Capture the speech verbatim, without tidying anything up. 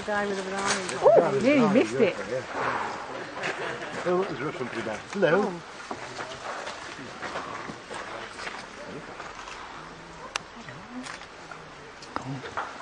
guy with a banana. Oh, nearly missed it. Oh, there's Russian pretty bad. Hello. Oh.